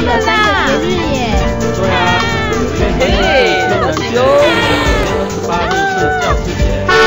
了啦！节日耶！ 对啊，嘿嘿，恭喜哦！28日是教师节。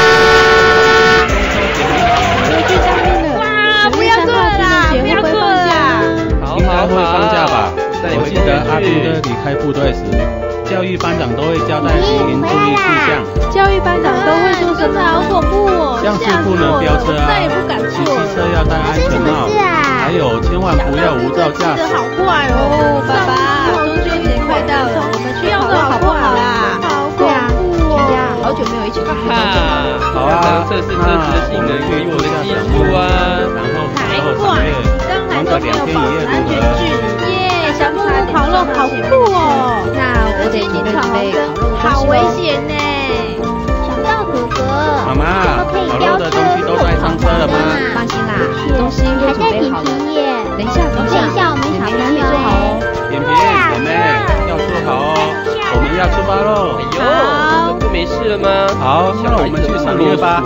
回去上面了。哇，不要做了啦！不要做了啦！ 应该会放假吧？我记得阿兵哥离开部队时，教育班长都会交代行营注意事项。 教育班长都会说什么？好恐怖哦！ 像是不能飙车啊， 再也不敢骑坐机车要戴安全帽，还有千万不要无照驾驶。 好快哦，爸爸，中秋节快到了，我们去跑路好不好啦？好恐怖哦！好久没有一起去跑路了。 好啊， 测试车子的性能与我的技术啊。 然后3月玩个2天1夜如何？ 耶，小木屋烤肉好酷哦！那我得准备烤肉，好危险呢！ 小道哥哥， 妈妈，烤肉的东西都带上车了吗？ 放心啦，东西都准备好了。等一下， 我们小朋友做好哦。 甜甜，姐妹要做好哦，我们要出发喽！ 哎呦，这不没事了吗？ 好，那我们去赏月吧。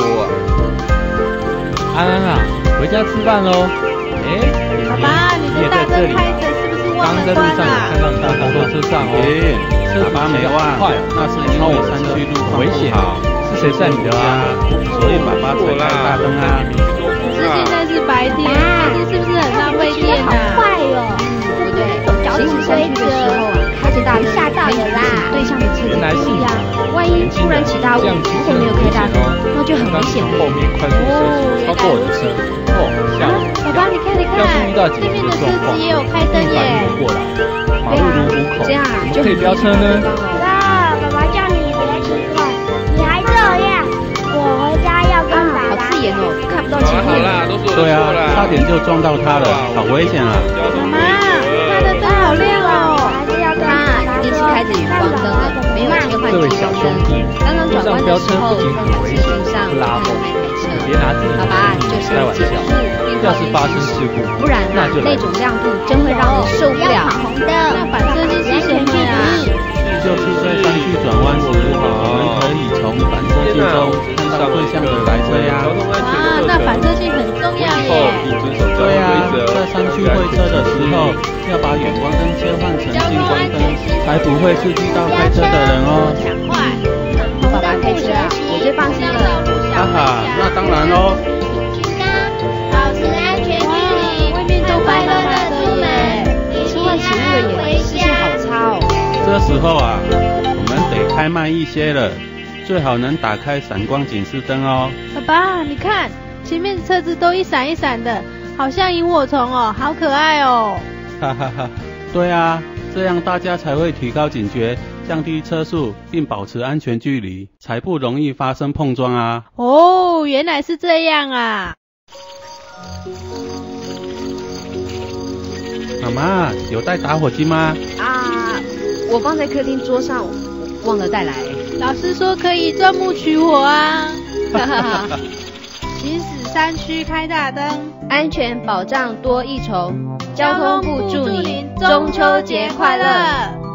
安安啊，回家吃饭喽。 爸爸，你的大灯开着是不是忘了关啊？ 刚刚在摩托车上哦。 爸爸没忘，那是因为山区路况不好， 是谁载你的啊？ 所以爸爸才开大灯啊。 可是现在是白天，开车是不是很浪费电啊？ 好快哦！ 对不对？行驶山区的时候啊，开着大灯吓到了啦！ 对向的车子注意啊，万一突然起大雾，如果没有开大灯，那就很危险了。 后面快速车速超过我的车，吓我！ 爸爸，你看， 要是遇到紧急的状况， 也有开灯耶。 过来，马路如虎口， 这样啊， 就可以飙车呢。 爸爸叫你别奇怪，你还这样，我回家要跟爸爸。 好刺眼哦，看不到前面。 对啊，差点就撞到他了，好危险啊！ 妈妈，他的灯好亮哦。他一定是开着远光灯了，没有切换激光灯。刚刚转弯的时候，在线上看到那台车。 别拿自己爸爸，你就是开玩笑。要是发生事故， 不然那种亮度真会让人受不了。那反射镜是什么呀？ 就是在山区转弯时，我们可以从反射镜中看到对向的来车呀。 啊，那反射镜很重要耶。 对啊，在山区会车的时候，要把远光灯切换成近光灯，才不会刺激到开车的人哦。 抢快！爸爸开车啊，我最放心了。 哈哈，那当然喽。 保持安全距离， 外面都白了出门，车外起雾了耶，视线好差哦。 这时候啊，我们得开慢一些了，最好能打开闪光警示灯哦。 爸爸，你看前面的车子都一闪一闪的，好像萤火虫哦，好可爱哦。 哈哈哈，对啊，这样大家才会提高警觉，降低车速，并保持安全距离，才不容易发生碰撞啊。 哦，原来是这样啊。 妈妈，有带打火机吗？ 啊，我放在客厅桌上，忘了带来。老师说可以钻木取火啊。哈哈。行驶山区开大灯，安全保障多一重。交通部祝您中秋节快乐。